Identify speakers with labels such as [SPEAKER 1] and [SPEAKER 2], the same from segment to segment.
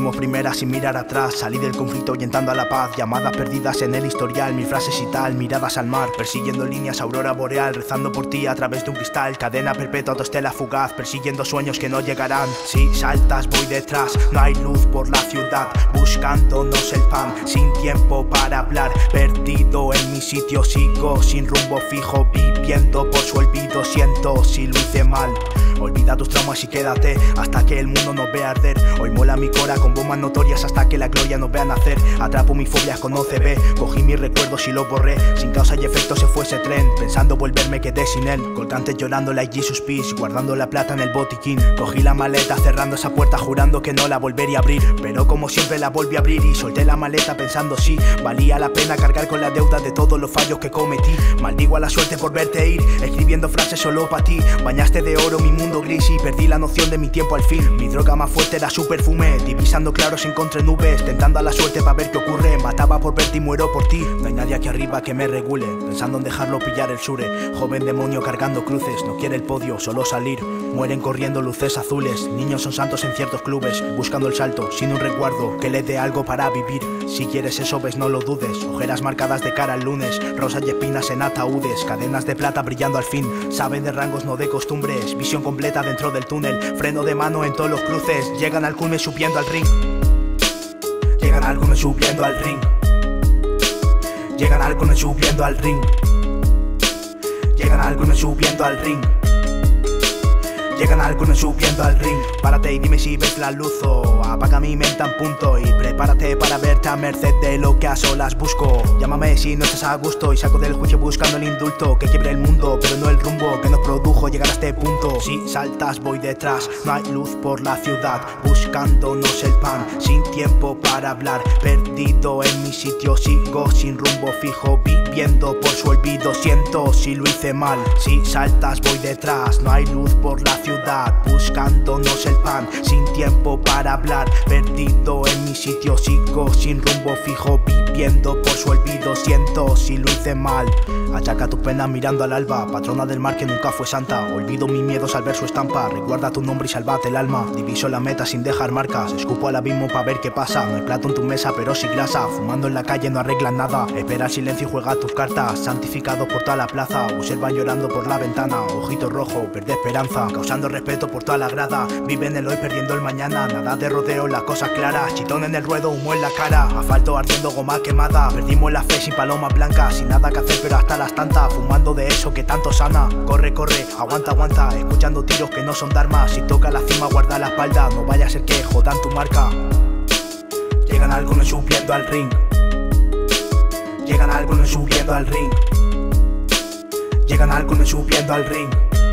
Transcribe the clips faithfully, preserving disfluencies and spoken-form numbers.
[SPEAKER 1] como primera sin mirar atrás. Salí del conflicto orientando a la paz. Llamadas perdidas en el historial, mis frases y tal, miradas al mar. Persiguiendo líneas, aurora boreal, rezando por ti a través de un cristal. Cadena perpetua, autoestela fugaz, persiguiendo sueños que no llegarán. Si saltas voy detrás, no hay luz por la ciudad. Buscándonos el pan, sin tiempo para hablar. Perdido en mi sitio, sigo sin rumbo fijo. Viviendo por su olvido, siento si lo hice mal. Olvida tus traumas y quédate hasta que el mundo nos vea arder. Hoy mola mi cora con bombas notorias hasta que la gloria nos vea nacer. Atrapo mis fobias con O C B, cogí mis recuerdos y los borré. Sin causa y efecto se fue ese tren, pensando volverme quedé sin él. Colgantes llorando like Jesus Peace, guardando la plata en el botiquín. Cogí la maleta cerrando esa puerta jurando que no la volvería a abrir. Pero como siempre la volví a abrir y solté la maleta pensando si valía la pena cargar con la deuda de todos los fallos que cometí. Maldigo a la suerte por verte ir, escribiendo frases solo para ti. Bañaste de oro mi mundo gris y perdí la noción de mi tiempo al fin. Mi droga más fuerte era su perfume, divisando claros encontré nubes, tentando a la suerte para ver qué ocurre. Mataba por verte y muero por ti. No hay nadie aquí arriba que me regule, pensando en dejarlo pillar el sure. Joven demonio cargando cruces, no quiere el podio, solo salir. Mueren corriendo luces azules, niños son santos en ciertos clubes, buscando el salto sin un resguardo que le dé algo para vivir. Si quieres eso ves no lo dudes, ojeras marcadas de cara al lunes, rosas y espinas en ataúdes, cadenas de plata brillando al fin. Saben de rangos no de costumbres, visión completa dentro del túnel, freno de mano en todos los cruces. Llegan al culmen subiendo al ring, llegan al culmen subiendo al ring, llegan al culmen subiendo al ring, llegan al culmen subiendo al ring, llegan al culmen subiendo al ring. Párate y dime si ves la luz o apaga mi mente en punto. Y prepárate para verte a merced de lo que a solas busco. Llámame si no estás a gusto y saco del juicio buscando el indulto. Que quiebre el mundo pero no el rumbo que nos produjo llegar a este punto. Si saltas voy detrás, no hay luz por la ciudad. Buscándonos el pan, sin tiempo para hablar. Perdido en mi sitio, sigo sin rumbo fijo. Viviendo por su olvido, siento si lo hice mal. Si saltas voy detrás, no hay luz por la ciudad. Buscándonos el pan, sin tiempo para hablar. Perdido en mi sitio, sigo sin rumbo fijo. Viviendo por su olvido, siento si lo hice mal. Achaca tus penas mirando al alba, patrona del mar que nunca fue santa. Olvido mis miedos al ver su estampa, recuerda tu nombre y salvate el alma. Diviso la meta sin dejar marcas, escupo al abismo pa' ver qué pasa. No hay plato en tu mesa pero sí grasa, fumando en la calle no arreglas nada. Espera el silencio y juega tus cartas, santificado por toda la plaza. Observan llorando por la ventana, ojito rojo, verde esperanza. Causando respeto por toda la grada, viven el hoy perdiendo el mañana. Nada de rodeo, las cosas claras, chitón en el ruedo, humo en la cara. Asfalto ardiendo, goma quemada, perdimos la fe sin palomas blancas. Sin nada que hacer pero hasta las tantas, fumando de eso que tanto sana. Corre, corre, aguanta, aguanta, escuchando tiros que no son dharmas. Si toca la cima guarda la espalda, no vaya a ser que jodan tu marca. Llegan algunos subiendo al ring, llegan algunos subiendo al ring, llegan algunos subiendo al ring,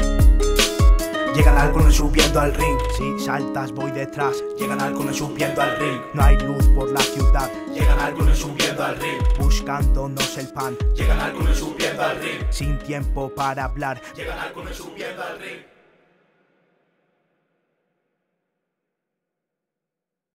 [SPEAKER 1] llegan algunos subiendo al ring. Si saltas voy detrás, llegan algunos subiendo al ring. No hay luz por la ciudad, llegan algunos subiendo al ring. Buscándonos el pan,
[SPEAKER 2] llegan algunos subiendo al ring.
[SPEAKER 1] Sin tiempo para hablar,
[SPEAKER 2] llegan algunos subiendo al ring.